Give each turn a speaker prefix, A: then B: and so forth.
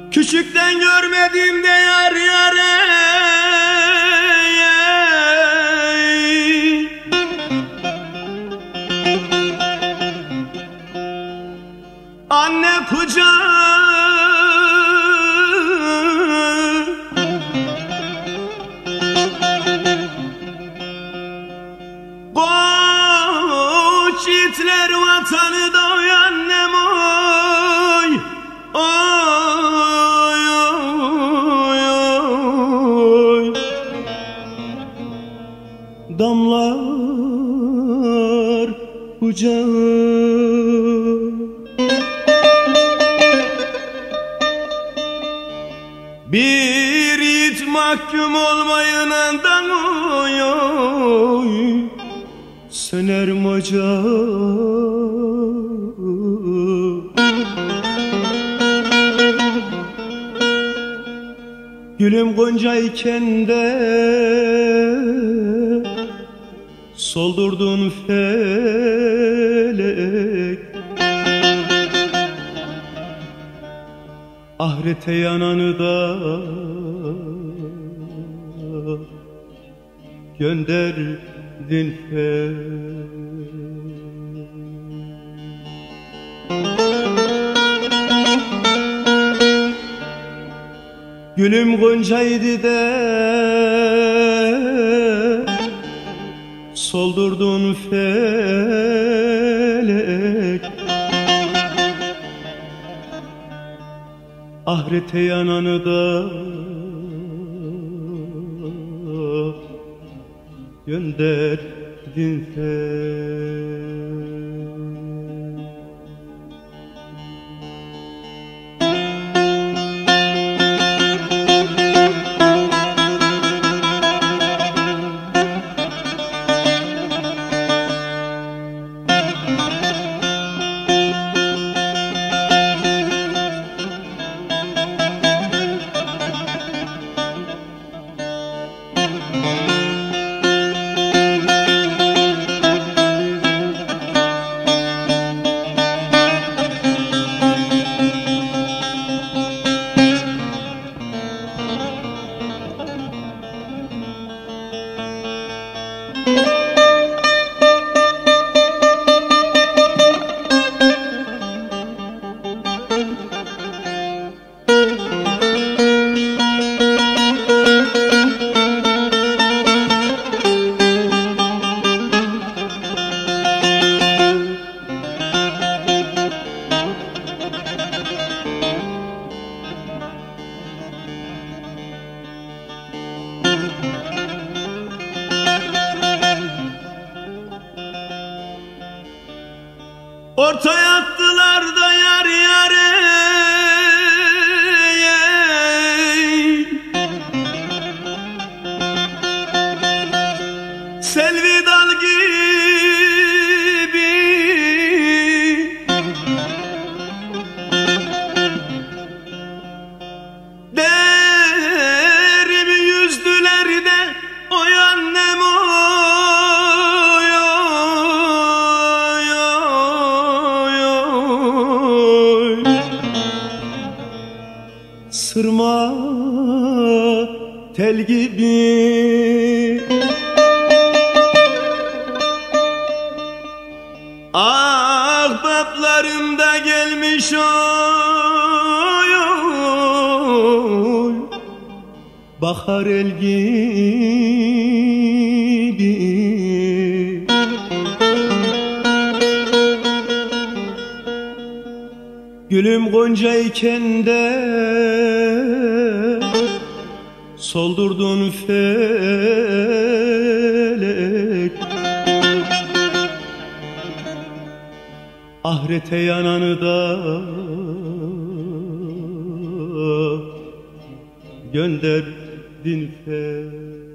A: Küçükten görmediğimde yar yare, anne kucağı, koç itler vatanı da oy annem oy, oy, oy, oy. Damlar kucağı, bir yiğit mahkum olmayınandan oy, oy, söner ocağı. Gülüm goncayken de soldurdun felek, ahirete yananı da gönderdin felek. Gülüm goncaydı de soldurdun felek, ahirete yananı da gönderdin felek. Ortaya attılar da yar yare, selvi dal gibi, derimi yüzdüler de oy annem oy, oy, oy, oy. Sırma tel gibi, ahbaplarımda gelmiş oy, oy, bahar el gibi. Gülüm goncayken de soldurdun felek, ahirete yananı da gönderdin felek.